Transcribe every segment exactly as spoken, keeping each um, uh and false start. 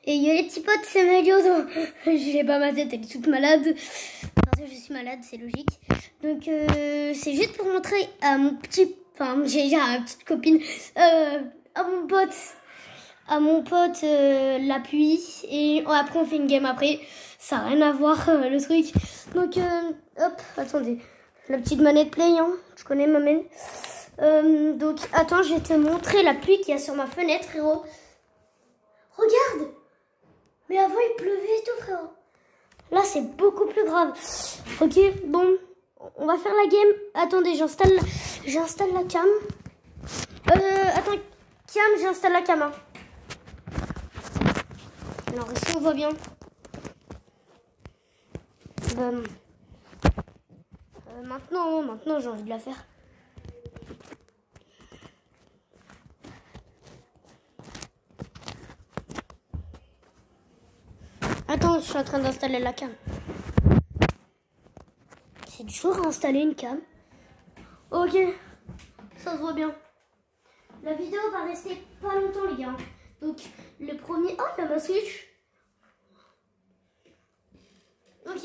Et il y a les petits potes, c'est Mario. Donc je n'ai pas ma tête, elle est toute malade. Parce que je suis malade, c'est logique. Donc euh, c'est juste pour montrer à mon petit, enfin j'ai déjà à ma petite copine, euh, à mon pote, à mon pote euh, la pluie. Et après on fait une game après. Ça n'a rien à voir euh, le truc. Donc euh, hop, attendez. La petite manette play, hein. Je connais ma main. Euh, donc attends, je vais te montrer la pluie qu'il y a sur ma fenêtre, frérot. Regarde. Mais avant, il pleuvait et tout, frérot. Là, c'est beaucoup plus grave. Ok, bon. On va faire la game. Attendez, j'installe j'installe la cam. Euh, attends, cam, j'installe la cam. Hein. Alors, ici, on voit bien. Euh, euh, maintenant, maintenant, j'ai envie de la faire. Attends, je suis en train d'installer la cam. C'est dur à installer une cam. Ok, ça se voit bien. La vidéo va rester pas longtemps, les gars. Donc, le premier... Oh, il y a ma Switch. Ok.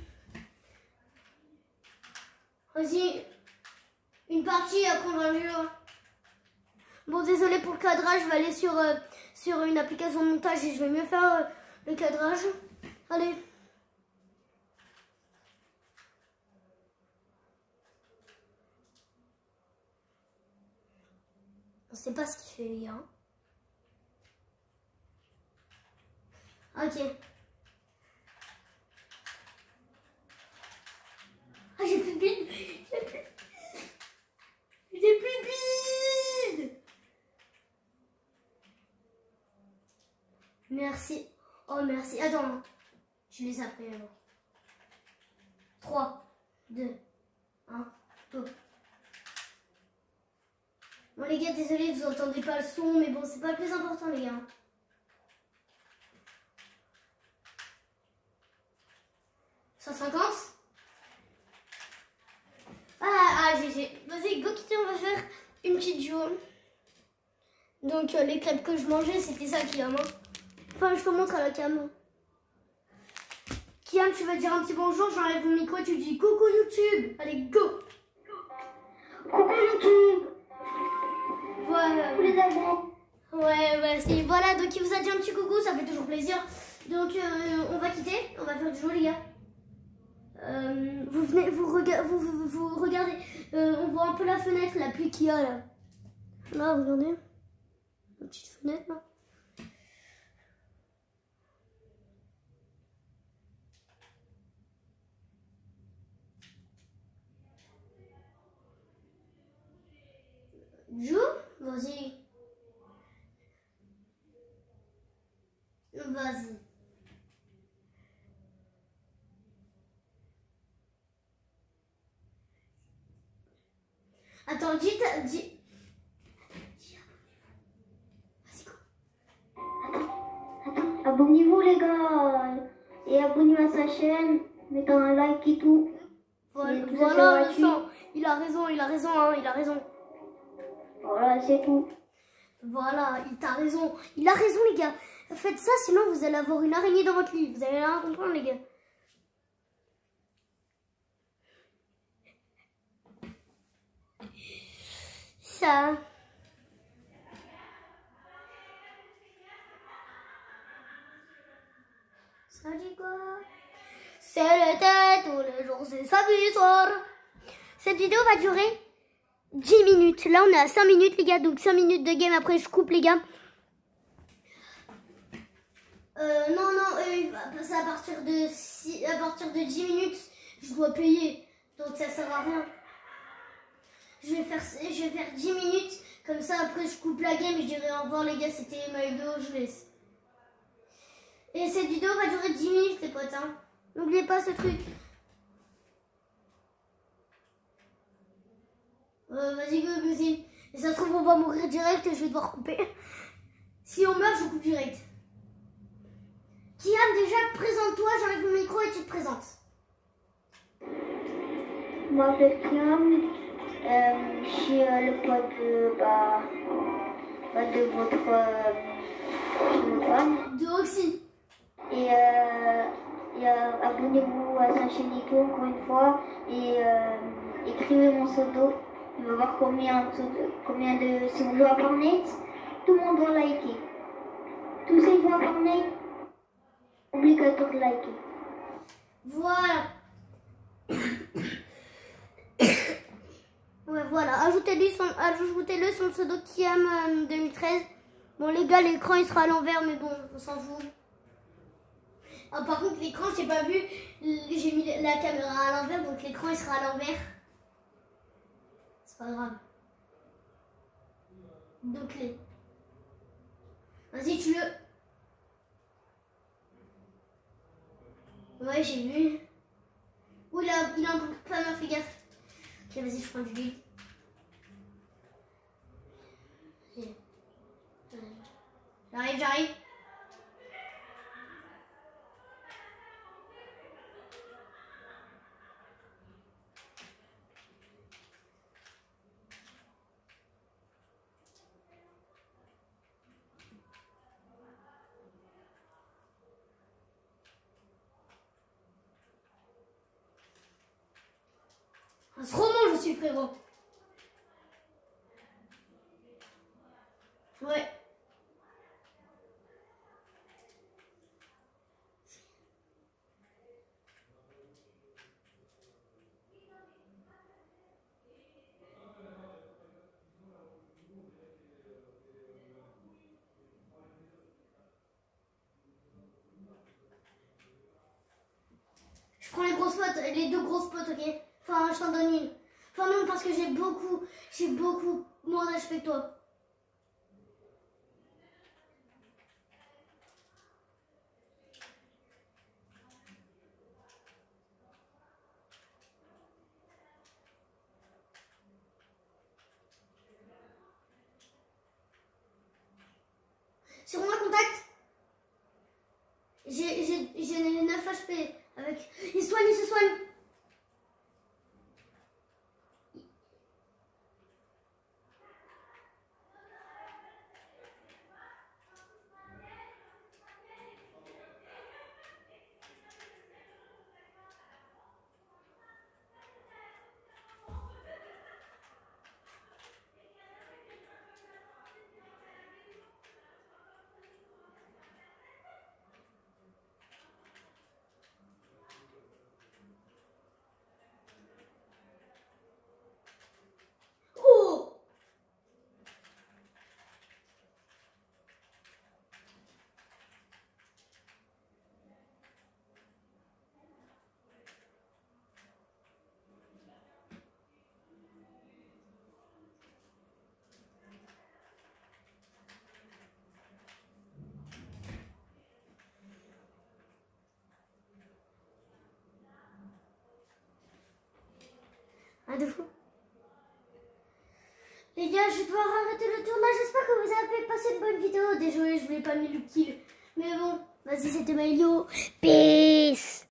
Vas-y. Une partie, après on va jouer. Bon, désolé pour le cadrage. Je vais aller sur, euh, sur une application de montage et je vais mieux faire euh, le cadrage. Allez. On sait pas ce qu'il fait, les gars. Ok. Ah, j'ai plus de bide. J'ai plus... J'ai plus de bide. Merci. Oh, merci. Attends. Je les appelle alors. trois, deux, un, go. Bon, les gars, désolé, vous entendez pas le son, mais bon, c'est pas le plus important, les gars. cent cinquante. Ah, ah, G G. Vas-y, go quitter, on va faire une petite duo. Donc, euh, les crêpes que je mangeais, c'était ça, Kiam. Hein. Enfin, je te montre à la cam. Kiam, tu vas dire un petit bonjour, j'enlève mon micro et tu dis coucou YouTube. Allez, go. Coucou YouTube. Voilà. Tous les amis. Ouais, ouais, c'est... Voilà, donc il vous a dit un petit coucou, ça fait toujours plaisir. Donc, euh, on va quitter, on va faire du jeu, les gars. Euh, vous venez, vous, rega vous, vous, vous regardez, euh, on voit un peu la fenêtre, la pluie qu'il y a là. Là, regardez. Une petite fenêtre là. Joue, vas-y. Vas-y. Attends, dis, dis. Vas-y, go. Attends, attends, abonnez-vous les gars. Et abonnez-vous à sa chaîne. Mettez un like et tout. Voilà, voilà le sang. Il a raison, il a raison, hein, il a raison. Voilà, c'est tout. Voilà, il t'a raison. Il a raison, les gars. Faites ça, sinon vous allez avoir une araignée dans votre lit. Vous allez rien comprendre, les gars. Ça. Ça dit quoi? C'est l'été, tous les jours, c'est samedi soir. Cette vidéo va durer dix minutes. Là, on est à cinq minutes, les gars. Donc, cinq minutes de game. Après, je coupe, les gars. Euh, non, non. Euh, c'est à partir de six, à partir de dix minutes, je dois payer. Donc, ça sert à rien. Je vais faire, je vais faire dix minutes. Comme ça, après, je coupe la game. Et je dirai au revoir, les gars. C'était ma vidéo. Je laisse. Et cette vidéo va durer dix minutes, les potes. Hein. N'oubliez pas ce truc. Euh, vas-y, go, vas-y. Et ça se trouve, on va mourir direct et je vais devoir couper. Si on meurt, je coupe direct. Kiam, déjà, présente-toi. J'enlève mon micro et tu te présentes. Moi, m'appelle Kiam. Euh, je suis euh, le pote de, bah, bah, de votre euh, femme. De aussi. Et, euh, et euh, abonnez-vous à sa chaîne et tout, encore une fois. Et euh, écrivez mon pseudo. On va voir combien, combien de... Si vous jouez à Fortnite, tout le monde doit liker. Tous ceux qui jouent à Fortnite, obligatoire de liker. Voilà. Ouais, voilà. Ajoutez-le son, ajoutez-le son pseudo Kiam euh, deux mille treize. Bon, les gars, l'écran il sera à l'envers, mais bon, on s'en fout. Ah, par contre, l'écran, j'ai pas vu. J'ai mis la caméra à l'envers, donc l'écran il sera à l'envers. C'est pas grave. Deux clés. Vas-y, tu le. Ouais, j'ai vu. Ouh, il a, il a un peu pas mal fait gaffe. Ok, vas-y, je prends du lit. J'arrive, j'arrive. Un roman, je suis frérot. Ouais. Je prends les grosses potes, les deux grosses potes, ok? Enfin, je t'en donne une. Enfin non, parce que j'ai beaucoup, j'ai beaucoup moins d'H P que toi. Sur mon contact, j'ai neuf H P avec. Il se soigne, il se soigne. Ah, de fou. Les gars, je dois arrêter le tournage. J'espère que vous avez passé une bonne vidéo. Désolé, je voulais pas mis le kill. Mais bon, vas-y, c'était Maëlio. Peace.